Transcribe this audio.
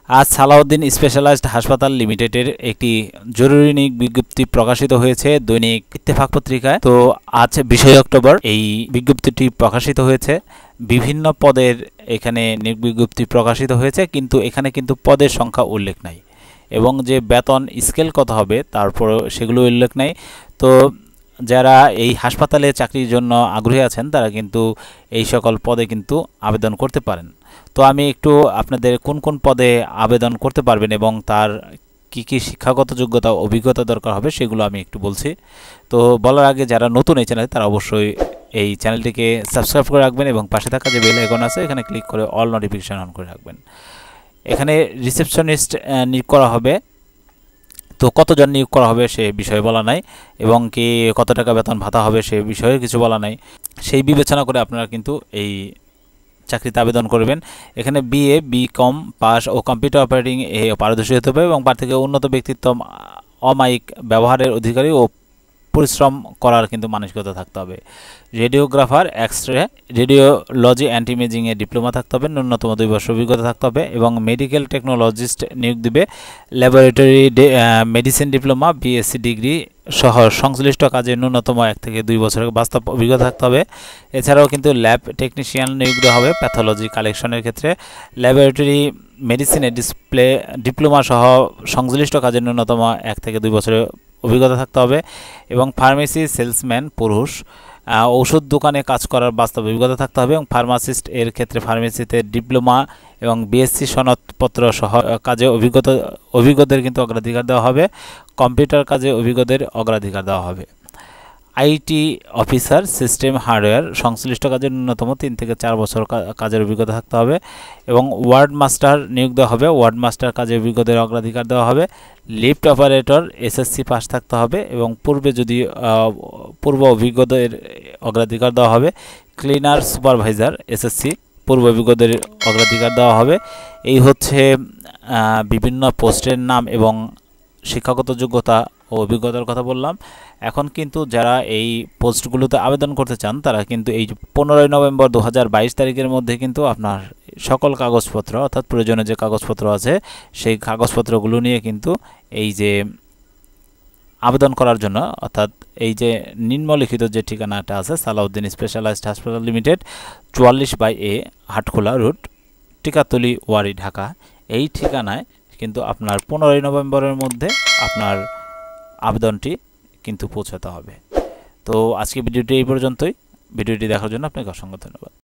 আজ সালাউদ্দিন স্পেশালাইজড হাসপাতাল লিমিটেডের একটি জরুরি নিয়োগ বিজ্ঞপ্তি প্রকাশিত হয়েছে দৈনিক ইত্তেফাক পত্রিকায়। তো আজ 20 অক্টোবর এই বিজ্ঞপ্তিটি প্রকাশিত হয়েছে। বিভিন্ন পদের এখানে নিয়োগ বিজ্ঞপ্তি প্রকাশিত হয়েছে, কিন্তু এখানে কিন্তু পদের সংখ্যা উল্লেখ নাই এবং যে বেতন স্কেল কত হবে তারপর সেগুলো উল্লেখ নাই। তো যারা এই হাসপাতালে চাকরির জন্য আগ্রহী আছেন তারা কিন্তু এই সকল পদে কিন্তু আবেদন করতে পারেন। তো আমি একটু আপনাদের কোন কোন পদে আবেদন করতে পারবেন এবং তার কি কি শিক্ষাগত যোগ্যতা অভিজ্ঞতা দরকার হবে সেগুলো আমি একটু বলছি। তো বলার আগে যারা নতুন এই চ্যানেলে তারা অবশ্যই এই চ্যানেলটিকে সাবস্ক্রাইব করে রাখবেন এবং পাশে থাকা যে বেল আইকন আছে এখানে ক্লিক করে অল নোটিফিকেশন অন করে রাখবেন। এখানে রিসেপশনিস্ট নিয়োগ করা হবে। তো কতজন নিয়োগ করা হবে সে বিষয়ে বলা নাই এবং কি কত টাকা বেতন ভাতা হবে সে বিষয়ে কিছু বলা নাই। সেই বিবেচনা করে আপনারা কিন্তু এই চাকরিতে আবেদন করবেন। এখানে বিএ, বিকম পাস ও কম্পিউটার অপারেটিং এ পারদর্শী হতে হবে এবং প্রার্থীকে উন্নত ব্যক্তিত্ব, অমায়িক ব্যবহারের অধিকারী ও পরিশ্রম করার কিন্তু মানসিকতা থাকতে হবে। রেডিওগ্রাফার, এক্সরে, রেডিওলজি অ্যান্ড ইমেজিংয়ে ডিপ্লোমা থাকতে হবে, ন্যূনতম 2 বছর অভিজ্ঞতা থাকতে হবে এবং মেডিকেল টেকনোলজিস্ট নিয়োগ দিবে। Laboratory medicine diploma, BSc degree সহ সংশ্লিষ্ট কাজে ন্যূনতম 1 থেকে 2 বছরের বাস্তব অভিজ্ঞতা থাকতে হবে। এছাড়াও কিন্তু ল্যাব টেকনিশিয়ান নিয়োগ দেওয়া হবে প্যাথোলজি কালেকশনের ক্ষেত্রে। ল্যাবরেটরি মেডিসিনে ডিপ্লোমা সহ সংশ্লিষ্ট কাজে ন্যূনতম 1 থেকে 2 বছরের অভিজ্ঞতা থাকতে হবে এবং ফার্মেসি সেলসম্যান পুরুষ, ওষুধ দোকানে কাজ করার বাস্তব অভিজ্ঞতা থাকতে হবে এবং ফার্মাসিস্ট এর ক্ষেত্রে ফার্মেসিতে ডিপ্লোমা এবং বিএসসি সনদপত্র সহ কাজে অভিজ্ঞদের কিন্তু অগ্রাধিকার দেওয়া হবে। কম্পিউটার কাজে অভিজ্ঞদের অগ্রাধিকার দেওয়া হবে। আইটি অফিসার, সিস্টেম হার্ডওয়্যার সংশ্লিষ্ট কাজের ন্যূনতম 3 থেকে 4 বছর কাজের অভিজ্ঞতা থাকতে হবে এবং ওয়ার্ড মাস্টার নিয়োগ দেওয়া হবে। ওয়ার্ড মাস্টার কাজে অভিজ্ঞদের অগ্রাধিকার দেওয়া হবে। লিফট অপারেটর এসএসসি পাস থাকতে হবে এবং পূর্ব অভিজ্ঞদের অগ্রাধিকার দেওয়া হবে। ক্লিনার সুপারভাইজার এসএসসি পূর্ব অভিজ্ঞদের অগ্রাধিকার দেওয়া হবে। এই হচ্ছে বিভিন্ন পোস্টের নাম এবং শিক্ষাগত যোগ্যতা ও অভিজ্ঞতার কথা বললাম। এখন কিন্তু যারা এই পোস্টগুলোতে আবেদন করতে চান তারা কিন্তু এই 15 নভেম্বর 2022 তারিখের মধ্যে কিন্তু আপনার সকল কাগজপত্র অর্থাৎ প্রয়োজনীয় যে কাগজপত্র আছে সেই কাগজপত্রগুলো নিয়ে কিন্তু এই যে আবেদন করার জন্য, অর্থাৎ এই যে নিম্নলিখিত যে ঠিকানাটা আছে সালাউদ্দিন স্পেশালাইজড হাসপাতাল limited 44/A Hatkhola road, Tikatuli, Wari, Dhaka, এই ঠিকানায় কিন্তু আপনার 15 নভেম্বরের মধ্যে আপনার আবেদনটি কিন্তু পৌঁছাতে হবে। তো আজকে ভিডিওটি এই পর্যন্তই। ভিডিওটি দেখার জন্য আপনাকে অসংখ্য ধন্যবাদ।